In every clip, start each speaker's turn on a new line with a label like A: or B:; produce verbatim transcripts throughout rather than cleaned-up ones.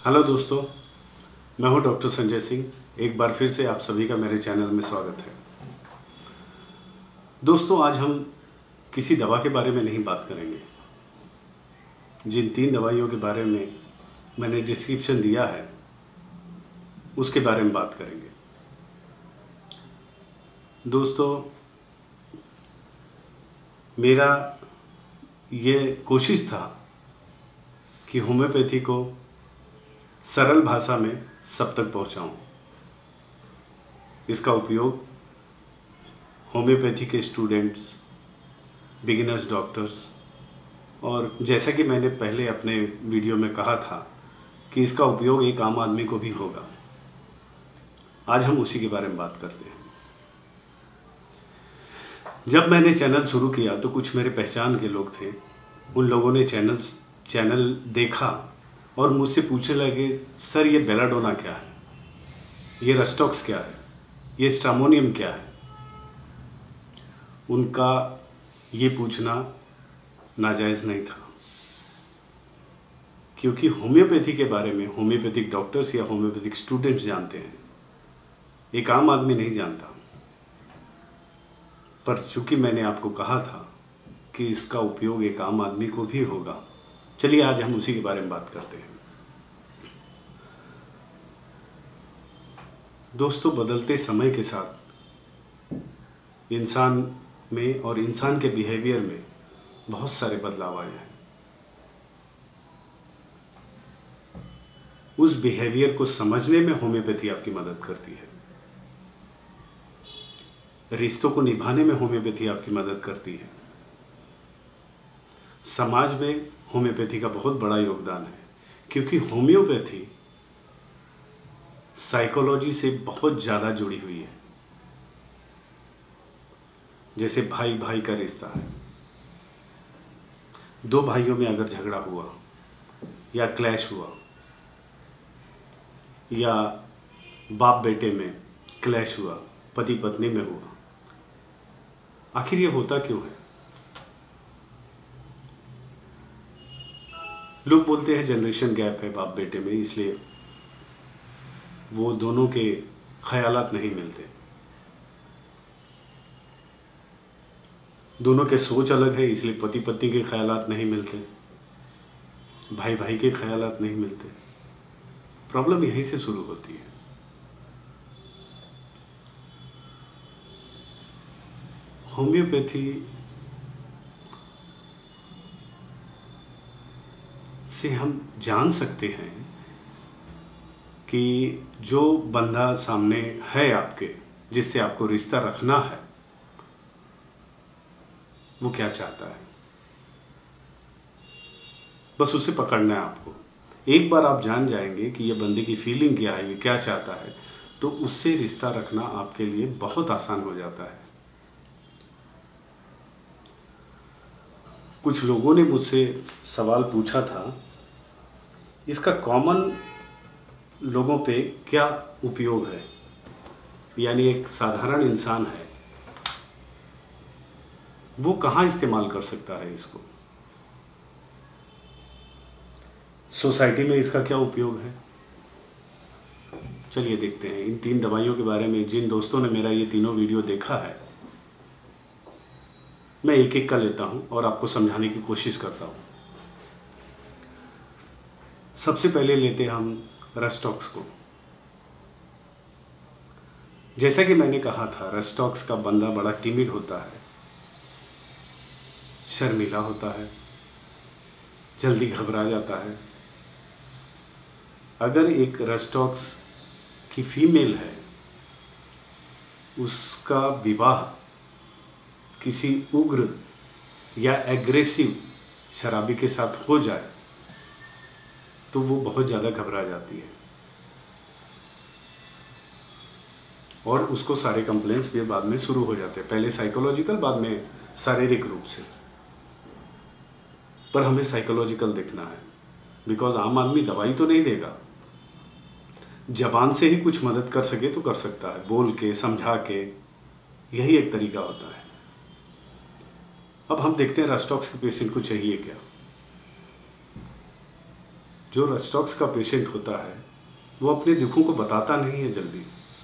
A: Hello दोस्तों, मैं हूं डॉक्टर संजय सिंह। एक बार फिर से आप सभी का मेरे चैनल में स्वागत है। दोस्तों, आज हम किसी दवा के बारे में नहीं बात करेंगे। जिन तीन दवाइयों के बारे में मैंने डिस्क्रिप्शन दिया है उसके बारे में बात करेंगे। दोस्तों, मेरा ये कोशिश था कि होम्योपैथी को सरल भाषा में सब तक पहुंचाऊं। इसका उपयोग होम्योपैथी के स्टूडेंट्स, बिगिनर्स डॉक्टर्स और जैसा कि मैंने पहले अपने वीडियो में कहा था कि इसका उपयोग एक आम आदमी को भी होगा। आज हम उसी के बारे में बात करते हैं। जब मैंने चैनल शुरू किया तो कुछ मेरे पहचान के लोग थे। उन लोगों ने चैनल चैनल देखा और मुझसे पूछने लगे, सर ये बेलाडोना क्या है, ये रस्टॉक्स क्या है, ये स्ट्रामोनियम क्या है। उनका ये पूछना नाजायज़ नहीं था, क्योंकि होम्योपैथी के बारे में होम्योपैथिक डॉक्टर्स या होम्योपैथिक स्टूडेंट्स जानते हैं, एक आम आदमी नहीं जानता। पर चूंकि मैंने आपको कहा था कि इसका उपयोग एक आम आदमी को भी होगा, चलिए आज हम उसी के बारे में बात करते हैं। दोस्तों, बदलते समय के साथ इंसान में और इंसान के बिहेवियर में बहुत सारे बदलाव आए हैं। उस बिहेवियर को समझने में होम्योपैथी आपकी मदद करती है। रिश्तों को निभाने में होम्योपैथी आपकी मदद करती है। समाज में होम्योपैथी का बहुत बड़ा योगदान है, क्योंकि होम्योपैथी साइकोलॉजी से बहुत ज़्यादा जुड़ी हुई है। जैसे भाई भाई का रिश्ता है, दो भाइयों में अगर झगड़ा हुआ या क्लैश हुआ या बाप बेटे में क्लैश हुआ, पति पत्नी में हुआ, आखिर ये होता क्यों है? लोग बोलते हैं जनरेशन गैप है बाप बेटे में, इसलिए वो दोनों के ख्यालात नहीं मिलते। दोनों के सोच अलग है, इसलिए पति पत्नी के ख्यालात नहीं मिलते, भाई भाई के ख्यालात नहीं मिलते। प्रॉब्लम यहीं से शुरू होती है। होम्योपैथी से हम जान सकते हैं कि जो बंदा सामने है आपके, जिससे आपको रिश्ता रखना है, वो क्या चाहता है। बस उसे पकड़ना है आपको। एक बार आप जान जाएंगे कि ये बंदे की फीलिंग क्या है, ये क्या चाहता है, तो उससे रिश्ता रखना आपके लिए बहुत आसान हो जाता है। कुछ लोगों ने मुझसे सवाल पूछा था, इसका कॉमन लोगों पे क्या उपयोग है, यानी एक साधारण इंसान है वो कहाँ इस्तेमाल कर सकता है इसको, सोसाइटी में इसका क्या उपयोग है। चलिए देखते हैं इन तीन दवाइयों के बारे में। जिन दोस्तों ने मेरा ये तीनों वीडियो देखा है, मैं एक एक का लेता हूं और आपको समझाने की कोशिश करता हूं। सबसे पहले लेते हैं हम रस्टॉक्स को। जैसा कि मैंने कहा था, रस्टॉक्स का बंदा बड़ा टिमिड होता है, शर्मीला होता है, जल्दी घबरा जाता है। अगर एक रस्टॉक्स की फीमेल है, उसका विवाह किसी उग्र या एग्रेसिव शराबी के साथ हो जाए तो वो बहुत ज़्यादा घबरा जाती है और उसको सारे कंप्लेंट्स भी बाद में शुरू हो जाते हैं। पहले साइकोलॉजिकल, बाद में शारीरिक रूप से। पर हमें साइकोलॉजिकल देखना है, बिकॉज आम आदमी दवाई तो नहीं देगा। जबान से ही कुछ मदद कर सके तो कर सकता है, बोल के, समझा के, यही एक तरीका होता है। अब हम देखते हैं रस्टॉक्स के पेशेंट को चाहिए क्या। जो रस्टॉक्स का पेशेंट होता है वो अपने दुखों को बताता नहीं है, जल्दी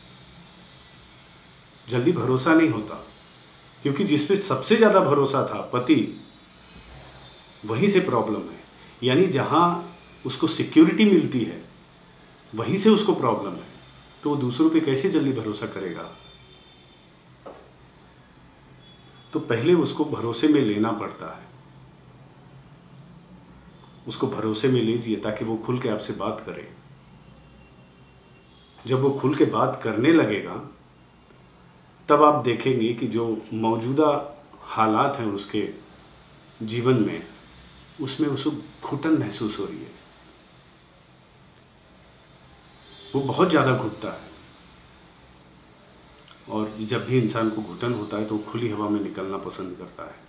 A: जल्दी भरोसा नहीं होता, क्योंकि जिस पे सबसे ज़्यादा भरोसा था पति, वहीं से प्रॉब्लम है। यानी जहाँ उसको सिक्योरिटी मिलती है वहीं से उसको प्रॉब्लम है, तो वो दूसरों पे कैसे जल्दी भरोसा करेगा। तो पहले उसको भरोसे में लेना पड़ता है, उसको भरोसे में लीजिए ताकि वो खुल के आपसे बात करे। जब वो खुल के बात करने लगेगा तब आप देखेंगे कि जो मौजूदा हालात हैं उसके जीवन में, उसमें उसको घुटन महसूस हो रही है, वो बहुत ज़्यादा घुटता है। और जब भी इंसान को घुटन होता है तो वो खुली हवा में निकलना पसंद करता है।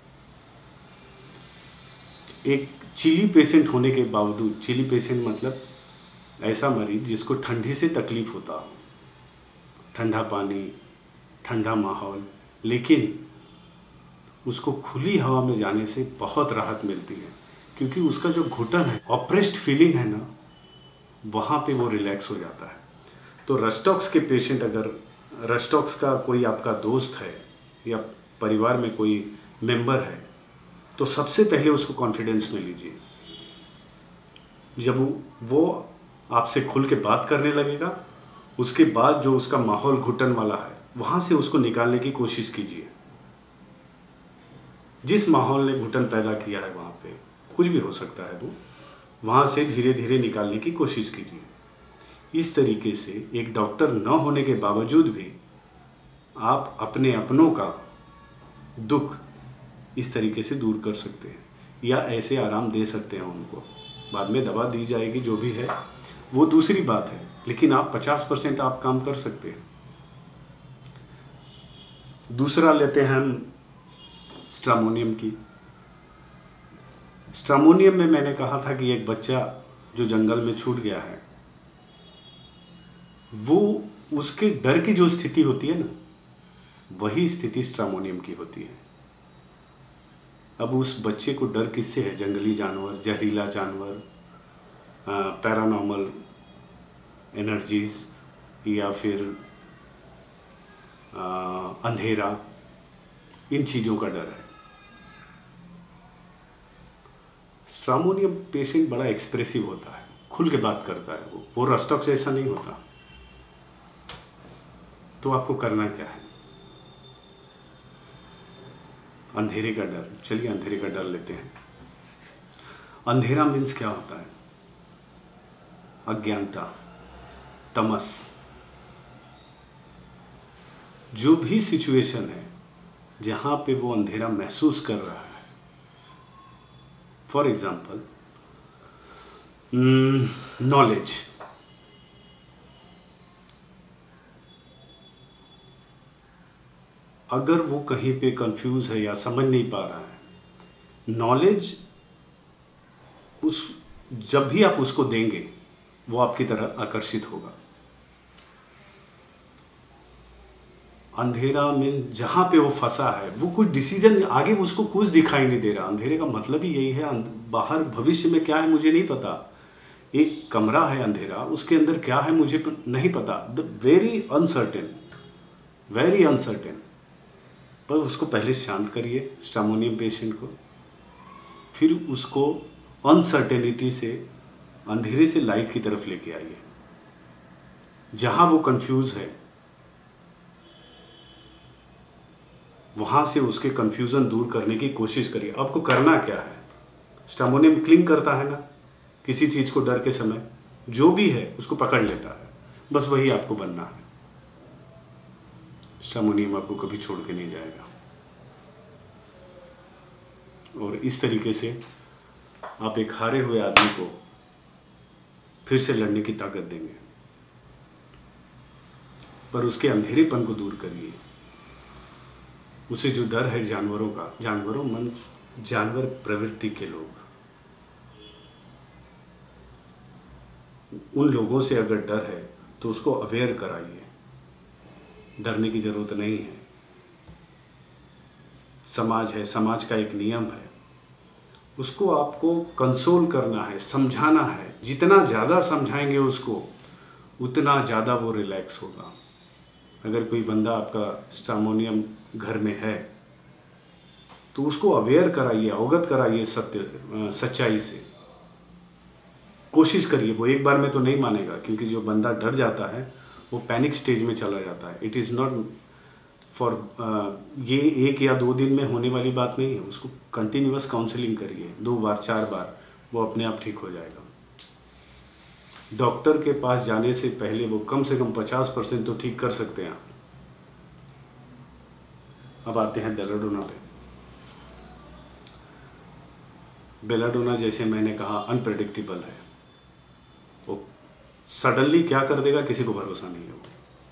A: एक चिली पेशेंट होने के बावजूद, चिली पेशेंट मतलब ऐसा मरीज जिसको ठंडी से तकलीफ होता हो, ठंडा पानी, ठंडा माहौल, लेकिन उसको खुली हवा में जाने से बहुत राहत मिलती है, क्योंकि उसका जो घुटन है, ऑप्रेस्ड फीलिंग है ना, वहाँ पे वो रिलैक्स हो जाता है। तो रस्टॉक्स के पेशेंट, अगर रस्टॉक्स का कोई आपका दोस्त है या परिवार में कोई मेंबर है, तो सबसे पहले उसको कॉन्फिडेंस में लीजिए। जब वो आपसे खुल के बात करने लगेगा, उसके बाद जो उसका माहौल घुटन वाला है वहाँ से उसको निकालने की कोशिश कीजिए। जिस माहौल ने घुटन पैदा किया है वहाँ पे कुछ भी हो सकता है, वो वहाँ से धीरे धीरे निकालने की कोशिश कीजिए। इस तरीके से एक डॉक्टर न होने के बावजूद भी आप अपने अपनों का दुख इस तरीके से दूर कर सकते हैं, या ऐसे आराम दे सकते हैं उनको। बाद में दवा दी जाएगी, जो भी है वो दूसरी बात है, लेकिन आप पचास परसेंट आप काम कर सकते हैं। दूसरा लेते हैं हम स्ट्रामोनियम की। स्ट्रामोनियम में मैंने कहा था कि एक बच्चा जो जंगल में छूट गया है, वो उसके डर की जो स्थिति होती है ना, वही स्थिति स्ट्रामोनियम की होती है। अब उस बच्चे को डर किससे है? जंगली जानवर, जहरीला जानवर, पैरानॉर्मल एनर्जीज, या फिर आ, अंधेरा, इन चीज़ों का डर है। स्ट्रामोनियम पेशेंट बड़ा एक्सप्रेसिव होता है, खुल के बात करता है, वो वो रस्टॉक्स जैसा नहीं होता। तो आपको करना क्या है? अंधेरे का डर, चलिए अंधेरे का डर लेते हैं। अंधेरा मीन्स क्या होता है? अज्ञानता, तमस। जो भी सिचुएशन है जहां पे वो अंधेरा महसूस कर रहा है, फॉर एग्जाम्पल नॉलेज, अगर वो कहीं पे कंफ्यूज है या समझ नहीं पा रहा है, नॉलेज उस जब भी आप उसको देंगे वो आपकी तरह आकर्षित होगा। अंधेरा में जहाँ पे वो फंसा है, वो कुछ डिसीजन, आगे उसको कुछ दिखाई नहीं दे रहा। अंधेरे का मतलब ही यही है, बाहर भविष्य में क्या है मुझे नहीं पता। एक कमरा है अंधेरा, उसके अंदर क्या है मुझे नहीं पता। The very uncertain, very uncertain. पर उसको पहले शांत करिए, स्ट्रामोनियम पेशेंट को, फिर उसको अनसर्टेनिटी से, अंधेरे से लाइट की तरफ लेके आइए। जहाँ वो कंफ्यूज है वहाँ से उसके कंफ्यूजन दूर करने की कोशिश करिए। आपको करना क्या है? स्ट्रामोनियम क्लिंग करता है ना किसी चीज़ को, डर के समय जो भी है उसको पकड़ लेता है, बस वही आपको बनना है। स्ट्रामोनियम आपको कभी छोड़ के नहीं जाएगा। और इस तरीके से आप एक हारे हुए आदमी को फिर से लड़ने की ताकत देंगे। पर उसके अंधेरेपन को दूर करिए। उसे जो डर है जानवरों का, जानवरों मन जानवर प्रवृत्ति के लोग, उन लोगों से अगर डर है तो उसको अवेयर कराइए। डरने की जरूरत नहीं है। समाज है, समाज का एक नियम है, उसको आपको कंसोल करना है, समझाना है। जितना ज़्यादा समझाएंगे उसको, उतना ज़्यादा वो रिलैक्स होगा। अगर कोई बंदा आपका स्टार्मोनियम घर में है तो उसको अवेयर कराइए, अवगत कराइए सत्य सच्चाई से। कोशिश करिए। वो एक बार में तो नहीं मानेगा, क्योंकि जो बंदा डर जाता है वो पैनिक स्टेज में चला जाता है। इट इज़ नॉट फॉर ये एक या दो दिन में होने वाली बात नहीं है। उसको कंटिन्यूअस काउंसलिंग करिए, दो बार चार बार, वो अपने आप ठीक हो जाएगा। डॉक्टर के पास जाने से पहले वो कम से कम पचास परसेंट तो ठीक कर सकते हैं। अब आते हैं बेलाडोना पे। बेलाडोना, जैसे मैंने कहा, अनप्रेडिक्टेबल है। वो सडनली क्या कर देगा किसी को भरोसा नहीं है।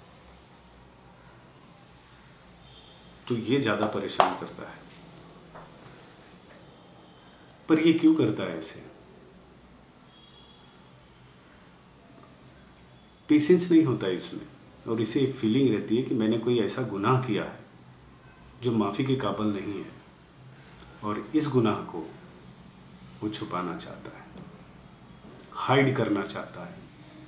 A: तो ये ज़्यादा परेशान करता है। पर ये क्यों करता है ऐसे? पेशेंस नहीं होता है इसमें, और इसे एक फीलिंग रहती है कि मैंने कोई ऐसा गुनाह किया है जो माफ़ी के काबिल नहीं है, और इस गुनाह को वो छुपाना चाहता है, हाइड करना चाहता है।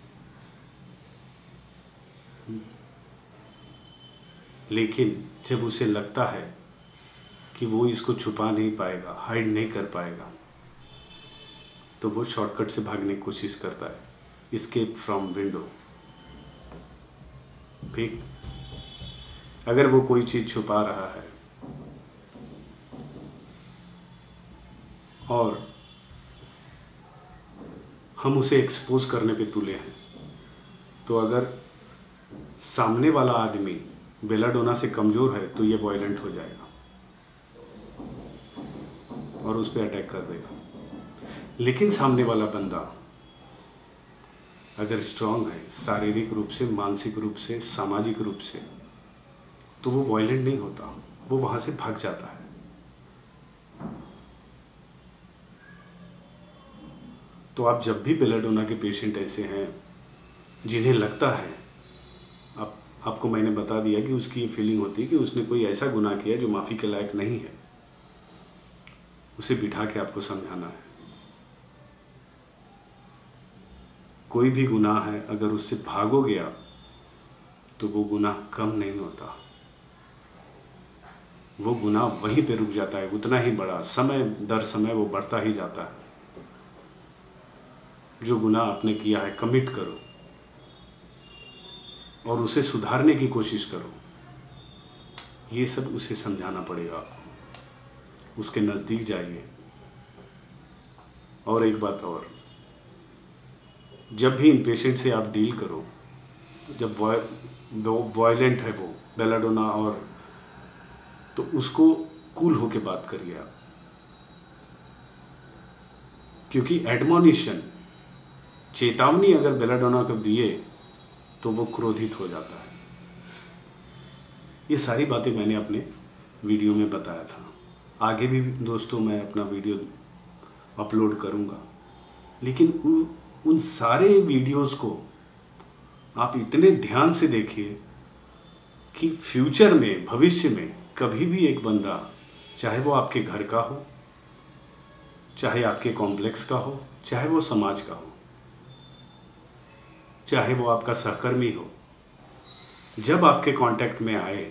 A: लेकिन जब उसे लगता है कि वो इसको छुपा नहीं पाएगा, हाइड नहीं कर पाएगा, तो वो शॉर्टकट से भागने की कोशिश करता है, एस्केप फ्रॉम विंडो। ठीक, अगर वो कोई चीज़ छुपा रहा है और हम उसे एक्सपोज करने पे तुले हैं, तो अगर सामने वाला आदमी बेलाडोना से कमज़ोर है तो ये वायलेंट हो जाएगा और उस पर अटैक कर देगा। लेकिन सामने वाला बंदा अगर स्ट्रांग है, शारीरिक रूप से, मानसिक रूप से, सामाजिक रूप से, तो वो वायलेंट नहीं होता, वो वहाँ से भाग जाता है। तो आप जब भी बेलाडोना के पेशेंट ऐसे हैं जिन्हें लगता है, आप आपको मैंने बता दिया कि उसकी ये फीलिंग होती है कि उसने कोई ऐसा गुनाह किया जो माफ़ी के लायक नहीं है, उसे बिठा के आपको समझाना है। कोई भी गुनाह है, अगर उससे भागोगे आप तो वो गुनाह कम नहीं होता, वो गुनाह वहीं पे रुक जाता है, उतना ही बड़ा, समय दर समय वो बढ़ता ही जाता है। जो गुनाह आपने किया है, कमिट करो और उसे सुधारने की कोशिश करो। ये सब उसे समझाना पड़ेगा आपको, उसके नज़दीक जाइए। और एक बात और, जब भी इन पेशेंट से आप डील करो, जब वो वायलेंट है वो बेलाडोना, और तो उसको कूल होके बात करिए आप, क्योंकि एडमोनिशन, चेतावनी अगर बेलाडोना को दिए तो वो क्रोधित हो जाता है। ये सारी बातें मैंने अपने वीडियो में बताया था। आगे भी दोस्तों मैं अपना वीडियो अपलोड करूँगा, लेकिन उन उन सारे वीडियोस को आप इतने ध्यान से देखिए कि फ्यूचर में, भविष्य में कभी भी एक बंदा, चाहे वो आपके घर का हो, चाहे आपके कॉम्प्लेक्स का हो, चाहे वो समाज का हो, चाहे वो आपका सहकर्मी हो, जब आपके कांटेक्ट में आए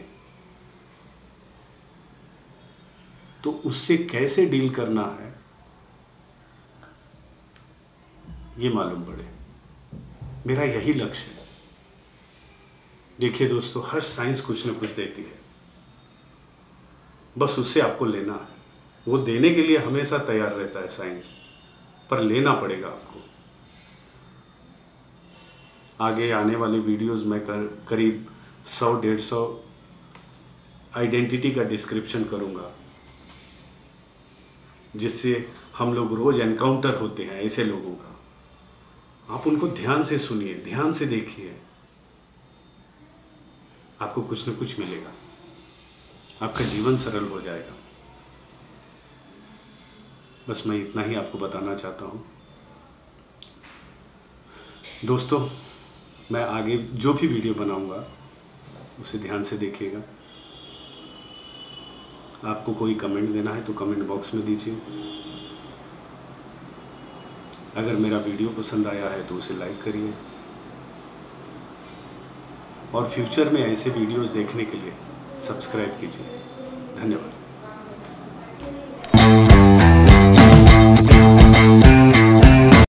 A: तो उससे कैसे डील करना है ये मालूम पड़े। मेरा यही लक्ष्य है। देखिए दोस्तों, हर साइंस कुछ न कुछ देती है, बस उससे आपको लेना है। वो देने के लिए हमेशा तैयार रहता है साइंस, पर लेना पड़ेगा आपको। आगे आने वाले वीडियोस में कर, करीब सौ डेढ़ सौ आइडेंटिटी का डिस्क्रिप्शन करूंगा, जिससे हम लोग रोज एनकाउंटर होते हैं ऐसे लोगों का। आप उनको ध्यान से सुनिए, ध्यान से देखिए, आपको कुछ न कुछ मिलेगा, आपका जीवन सरल हो जाएगा। बस मैं इतना ही आपको बताना चाहता हूँ दोस्तों। मैं आगे जो भी वीडियो बनाऊंगा उसे ध्यान से देखिएगा। आपको कोई कमेंट देना है तो कमेंट बॉक्स में दीजिए। अगर मेरा वीडियो पसंद आया है तो उसे लाइक करिए और फ्यूचर में ऐसे वीडियोस देखने के लिए सब्सक्राइब कीजिए। धन्यवाद।